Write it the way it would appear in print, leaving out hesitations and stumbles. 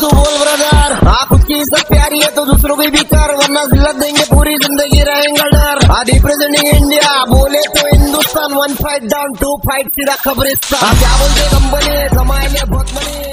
तू बोल ब्रदर, हाँ खुद की इज्जत प्यारी है तो दूसरों की भी कर, वरना जिल्लत देंगे पूरी जिंदगी रहेंगे डर। रिप्रेजेंटिंग इंडिया बोले तो हिंदुस्तान, 1 फाइट डाउन 2 फाइट सीधा कब्रिस्तान। क्या बोलते कंपनी कमाएंगे बहुत मनी।